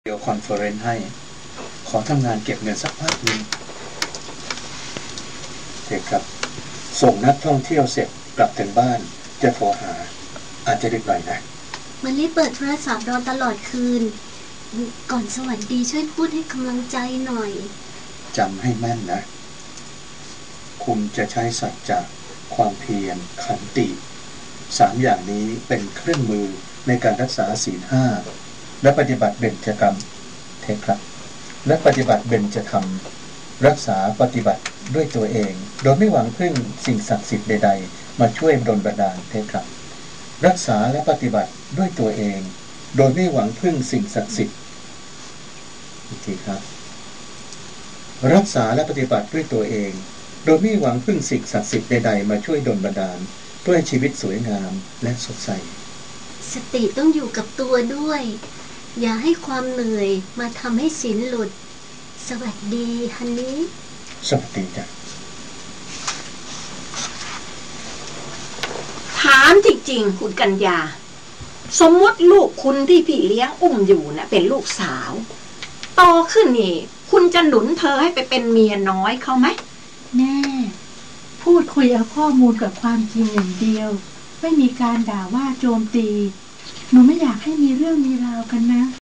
เดี๋ยวคอนเฟอเรนซ์ให้ขอทำงานเก็บเงินสักพักนึงเด็กครับส่งนักท่องเที่ยวเสร็จกลับถึงบ้านจะโทรหาอาจจะดึกหน่อยนะมันรีบเปิดโทรศัพท์รอตลอดคืนก่อนสวัสดีช่วยพูดให้กำลังใจหน่อยจำให้แม่นนะคุณจะใช้สัจจะความเพียรขันติ3อย่างนี้เป็นเครื่องมือในการรักษาศีล5และปฏิบัติเบญจกรรมเทครับและปฏิบัติเบญจธรรมรักษาปฏิบัติด้วยตัวเองโดยไม่หวังพึ่งสิ่งศักดิ์สิทธิ์ใดๆมาช่วยดลบันดาลเทครับรักษาและปฏิบัติด้วยตัวเองโดยไม่หวังพึ่งสิ่งศักดิ์สิทธิ์อีกทีครับรักษาและปฏิบัติด้วยตัวเองโดยไม่หวังพึ่งสิ่งศักดิ์สิทธิ์ใดๆมาช่วยดลบันดาลเพื่อให้ชีวิตสวยงามและสดใสสติต้องอยู่กับตัวด้วยอย่าให้ความเหนื่อยมาทำให้ศีลหลุดสวัสดีฮันนี่สวัสดีจ้ะถามจริงๆคุณกัญญาสมมติลูกคุณที่พี่เลี้ยงอุ้มอยู่นะเป็นลูกสาวโตขึ้นนี่คุณจะหนุนเธอให้ไปเป็นเมียน้อยเขาไหมแม่พูดคุยเอาข้อมูลกับความจริงอย่างเดียวไม่มีการด่าว่าโจมตีหนูไม่อยากให้มีเรื่องมีราวกันนะ